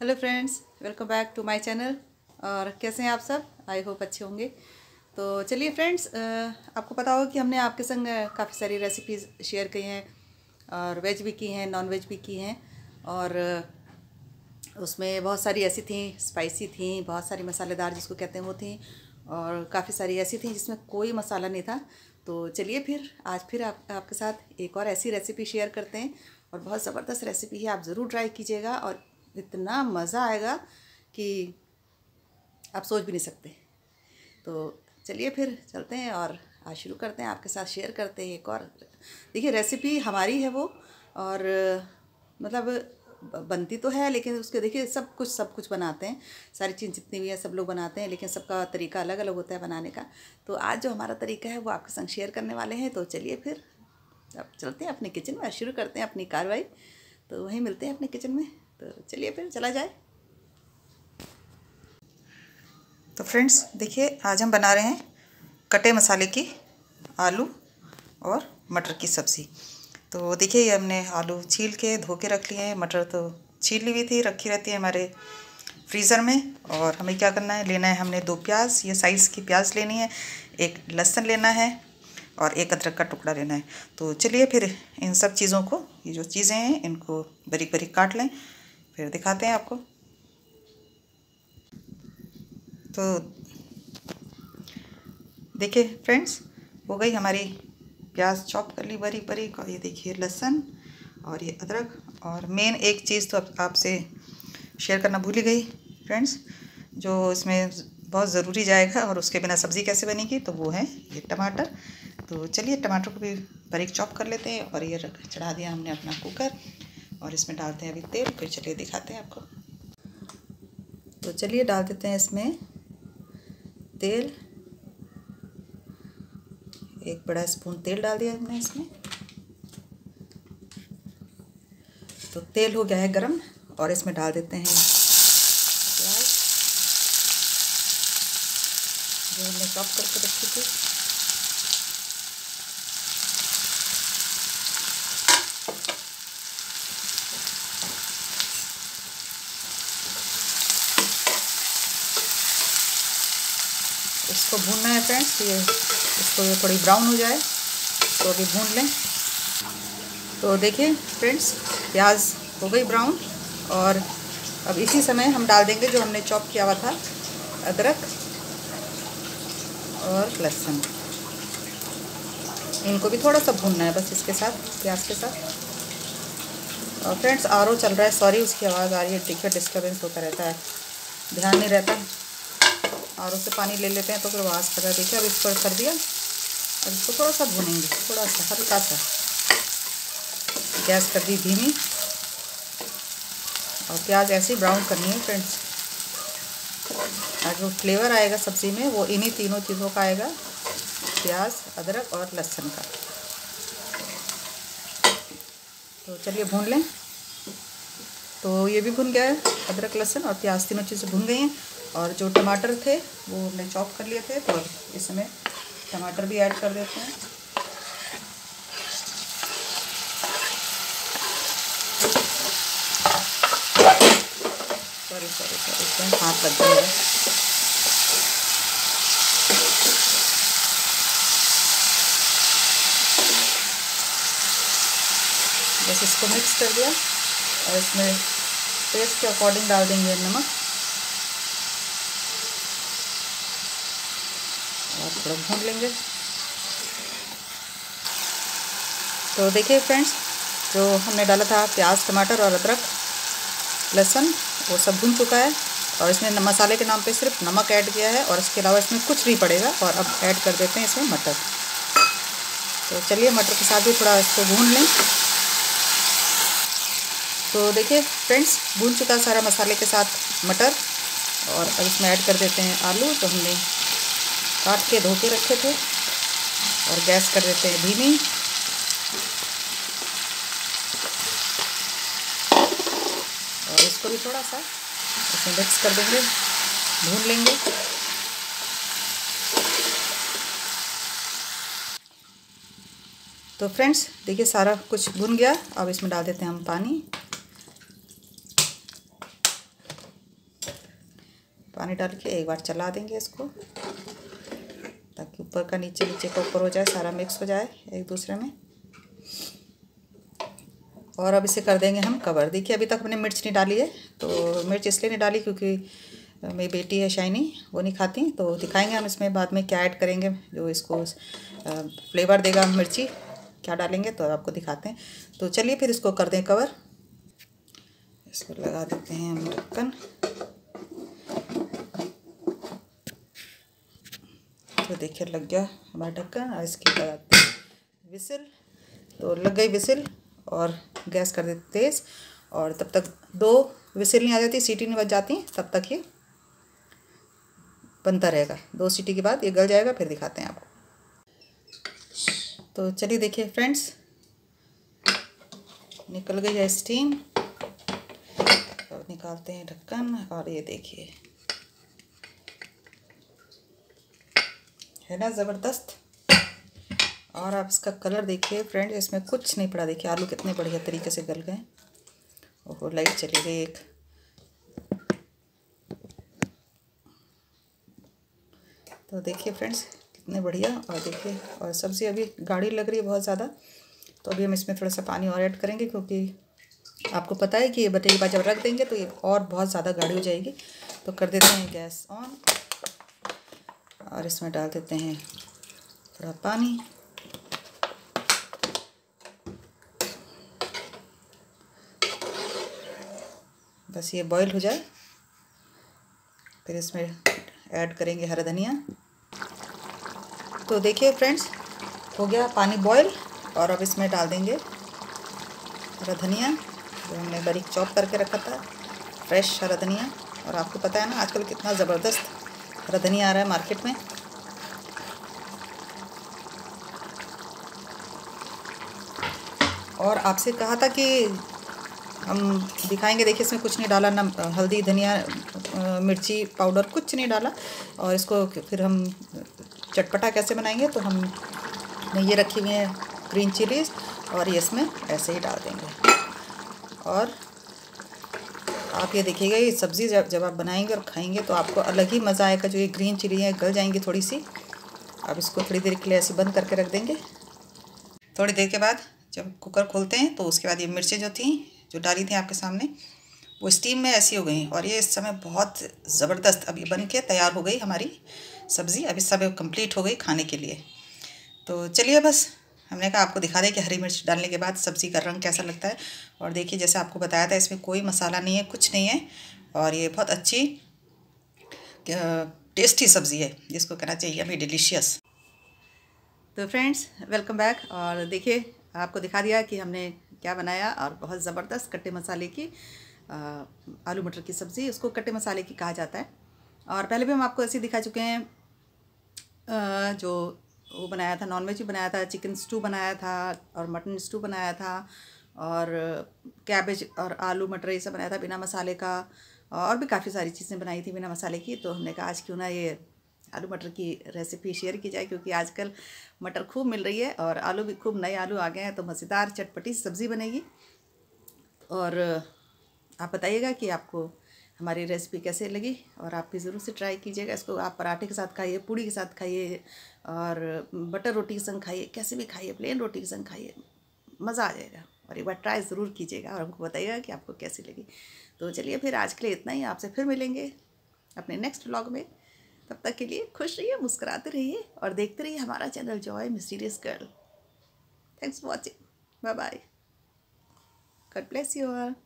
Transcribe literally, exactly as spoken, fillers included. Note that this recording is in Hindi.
Hello friends, welcome back to my channel. और कैसे हैं आप सब? आई होप अच्छे होंगे। तो चलिए फ्रेंड्स, आपको पता होगा कि हमने आपके संग काफ़ी सारी रेसिपीज़ शेयर की हैं और वेज भी की हैं, नॉन वेज भी की हैं। और उसमें बहुत सारी ऐसी थी स्पाइसी थी, बहुत सारी मसालेदार जिसको कहते हैं वो थी, और काफ़ी सारी ऐसी थी जिसमें कोई मसाला नहीं था। तो चलिए फिर आज फिर आप आपके साथ एक और ऐसी रेसिपी शेयर करते हैं। और बहुत ज़बरदस्त रेसिपी है, आप ज़रूर ट्राई कीजिएगा और इतना मज़ा आएगा कि आप सोच भी नहीं सकते। तो चलिए फिर चलते हैं और आज शुरू करते हैं, आपके साथ शेयर करते हैं एक और। देखिए रेसिपी हमारी है वो, और मतलब बनती तो है, लेकिन उसके देखिए सब कुछ सब कुछ बनाते हैं, सारी चीज़ जितनी भी है सब लोग बनाते हैं, लेकिन सबका तरीका अलग अलग होता है बनाने का। तो आज जो हमारा तरीका है वो आपके संग शेयर करने वाले हैं। तो चलिए फिर अब चलते हैं अपने किचन में, शुरू करते हैं अपनी कार्रवाई। तो वहीं मिलते हैं अपने किचन में। तो चलिए फिर चला जाए। तो फ्रेंड्स देखिए, आज हम बना रहे हैं कटे मसाले की आलू और मटर की सब्ज़ी। तो देखिए ये हमने आलू छील के धो के रख लिए हैं, मटर तो छील ली हुई थी, रखी रहती है हमारे फ्रीज़र में। और हमें क्या करना है, लेना है हमने दो प्याज, ये साइज़ की प्याज लेनी है, एक लहसुन लेना है और एक अदरक का टुकड़ा लेना है। तो चलिए फिर इन सब चीज़ों को, ये जो चीज़ें हैं इनको बारीक बारीक काट लें, फिर दिखाते हैं आपको। तो देखिए फ्रेंड्स, हो गई हमारी प्याज चॉप कर ली बारीक बारीक, और ये देखिए लहसुन और ये अदरक। और मेन एक चीज़ तो आपसे शेयर करना भूल ही गई फ्रेंड्स, जो इसमें बहुत ज़रूरी जाएगा और उसके बिना सब्ज़ी कैसे बनेगी, तो वो है ये टमाटर। तो चलिए टमाटर को भी बारीक चॉप कर लेते हैं। और ये रख चढ़ा दिया हमने अपना कुकर, और इसमें डालते हैं अभी तेल, फिर चलिए दिखाते हैं आपको। तो चलिए डाल देते हैं इसमें तेल, एक बड़ा स्पून तेल डाल दिया हमने इसमें। तो तेल हो गया है गरम, और इसमें डाल देते हैं प्याज जो हमने चॉप करके रखी थी। इसको भूनना है फ्रेंड्स, ये इसको ये थोड़ी ब्राउन हो जाए तो अभी भून लें। तो देखिए फ्रेंड्स, प्याज हो गई ब्राउन, और अब इसी समय हम डाल देंगे जो हमने चॉप किया हुआ था अदरक और लहसुन। इनको भी थोड़ा सा भूनना है बस इसके साथ, प्याज के साथ। और फ्रेंड्स आर ओ चल रहा है, सॉरी उसकी आवाज़ आ रही है, देखिए डिस्टर्बेंस होता रहता है, ध्यान नहीं रहता। और उससे पानी ले लेते हैं तो फिर आवाज़ कर रहा है। देखिए अब इसको कर दिया, अब इसको थोड़ा सा भूनेंगे, थोड़ा सा हल्का सा। गैस कर दी धीमी, और प्याज ऐसे ही ब्राउन करनी है फ्रेंड्स। और जो फ्लेवर आएगा सब्ज़ी में वो इन्हीं तीनों चीज़ों का आएगा, प्याज, अदरक और लहसुन का। तो चलिए भून लें। तो ये भी भुन गया है, अदरक लहसुन और प्याज तीनों चीज़ें भुन गई हैं। और जो टमाटर थे वो हमने चॉप कर लिए थे, तो इसमें टमाटर भी ऐड कर देते हैं। सॉरी सॉरी सॉरी इसमें हाथ लग जाएगा। बस इसको मिक्स कर दिया, और इसमें टेस्ट के अकॉर्डिंग डाल देंगे नमक, और थोड़ा भून लेंगे। तो देखिए फ्रेंड्स, जो हमने डाला था प्याज, टमाटर और अदरक लहसुन, वो सब भून चुका है। और इसमें मसाले के नाम पे सिर्फ नमक ऐड किया है, और इसके अलावा इसमें कुछ नहीं पड़ेगा। और अब ऐड कर देते हैं इसमें मटर। तो चलिए मटर के साथ भी थोड़ा इसको भून लें। तो देखिए फ्रेंड्स, भून चुका सारा मसाले के साथ मटर, और अब इसमें ऐड कर देते हैं आलू जो हमने काट के धो के रखे थे, और गैस कर देते हैं धीमी। और इसको भी थोड़ा सा इसमें मिक्स कर देंगे, भून लेंगे। तो फ्रेंड्स देखिए सारा कुछ भुन गया, अब इसमें डाल देते हैं हम पानी। पानी डाल के एक बार चला देंगे इसको, ताकि ऊपर का नीचे, नीचे का ऊपर हो जाए, सारा मिक्स हो जाए एक दूसरे में। और अब इसे कर देंगे हम कवर। देखिए अभी तक हमने मिर्च नहीं डाली है, तो मिर्च इसलिए नहीं डाली क्योंकि मेरी बेटी है शाइनी, वो नहीं खाती। तो दिखाएंगे हम इसमें बाद में क्या ऐड करेंगे जो इसको फ्लेवर देगा मिर्ची, क्या डालेंगे तो आपको दिखाते हैं। तो चलिए फिर इसको कर दें कवर। इसको लगा देते हैं हम ढक्कन। तो देखिए लग गया हमारा ढक्कन। और इसकी लगाते हैं विसिल। तो लग गई विसिल और गैस कर देते तेज़। और तब तक दो विसिल नहीं आ जाती, सीटी नहीं बज जाती, तब तक ये बनता रहेगा। दो सीटी के बाद ये गल जाएगा, फिर दिखाते हैं आपको। तो चलिए देखिए फ्रेंड्स, निकल गई है स्टीम। और निकालते हैं ढक्कन। और ये देखिए है ना ज़बरदस्त। और आप इसका कलर देखिए फ्रेंड्स, इसमें कुछ नहीं पड़ा। देखिए आलू कितने बढ़िया तरीके से गल गए। ओहो लाइट चली गई एक। तो देखिए फ्रेंड्स कितने बढ़िया। और देखिए और सब्ज़ी अभी गाढ़ी लग रही है बहुत ज़्यादा, तो अभी हम इसमें थोड़ा सा पानी और ऐड करेंगे, क्योंकि आपको पता है कि ये बटे के बाद जब रख देंगे तो ये और बहुत ज़्यादा गाढ़ी हो जाएगी। तो कर देते हैं गैस ऑन और इसमें डाल देते हैं थोड़ा पानी। बस ये बॉईल हो जाए, फिर इसमें ऐड करेंगे हरा धनिया। तो देखिए फ्रेंड्स हो गया पानी बॉईल। और अब इसमें डाल देंगे हरा धनिया जो हमने बारीक चॉप करके रखा था, फ्रेश हरा धनिया। और आपको पता है ना आजकल कितना ज़बरदस्त हरा धनिया आ रहा है मार्केट में। और आपसे कहा था कि हम दिखाएंगे। देखिए इसमें कुछ नहीं डाला, ना हल्दी धनिया मिर्ची पाउडर कुछ नहीं डाला। और इसको फिर हम चटपटा कैसे बनाएंगे, तो हम ये रखी हुई है ग्रीन चिलीज़ और ये इसमें ऐसे ही डाल देंगे। और आप ये देखिएगा ये सब्ज़ी जब जब आप बनाएंगे और खाएंगे तो आपको अलग ही मज़ा आएगा। जो ये ग्रीन चिली है गल जाएंगी थोड़ी सी। अब इसको थोड़ी देर के लिए ऐसे बंद करके रख देंगे। थोड़ी देर के बाद जब कुकर खोलते हैं तो उसके बाद ये मिर्चें जो थी जो डाली थी आपके सामने, वो स्टीम में ऐसी हो गई। और ये इस समय बहुत ज़बरदस्त अभी बन के तैयार हो गई हमारी सब्ज़ी। अभी सब कंप्लीट हो गई खाने के लिए। तो चलिए बस हमने कहा आपको दिखा दें कि हरी मिर्च डालने के बाद सब्ज़ी का रंग कैसा लगता है। और देखिए जैसे आपको बताया था इसमें कोई मसाला नहीं है, कुछ नहीं है। और ये बहुत अच्छी टेस्टी सब्ज़ी है, जिसको कहना चाहिए अभी डिलीशियस। तो फ्रेंड्स वेलकम बैक। और देखिए आपको दिखा दिया कि हमने क्या बनाया। और बहुत ज़बरदस्त कट्टे मसाले की आ, आलू मटर की सब्ज़ी, उसको कट्टे मसाले की कहा जाता है। और पहले भी हम आपको ऐसे दिखा चुके हैं, आ, जो वो बनाया था नॉन वेज भी बनाया था, चिकन स्टू बनाया था और मटन स्टू बनाया था, और कैबेज और आलू मटर ये सब बनाया था बिना मसाले का। और भी काफ़ी सारी चीज़ें बनाई थी बिना मसाले की। तो हमने कहा आज क्यों ना ये आलू मटर की रेसिपी शेयर की जाए, क्योंकि आजकल मटर खूब मिल रही है और आलू भी खूब नए आलू आ गए हैं। तो मज़ेदार चटपटी सब्ज़ी बनेगी। और आप बताइएगा कि आपको हमारी रेसिपी कैसे लगी, और आप भी ज़रूर से ट्राई कीजिएगा। इसको आप पराठे के साथ खाइए, पूड़ी के साथ खाइए, और बटर रोटी के संग खाइए, कैसे भी खाइए, प्लेन रोटी के संग खाइए, मज़ा आ जाएगा। और एक बार ट्राई ज़रूर कीजिएगा और हमको बताइएगा कि आपको कैसी लगी। तो चलिए फिर आज के लिए इतना ही। आपसे फिर मिलेंगे अपने नेक्स्ट व्लॉग में। तब तक के लिए खुश रहिए, मुस्कुराते रहिए और देखते रहिए हमारा channel Joy mysterious girl. Thanks for watching. Bye bye. God bless you all.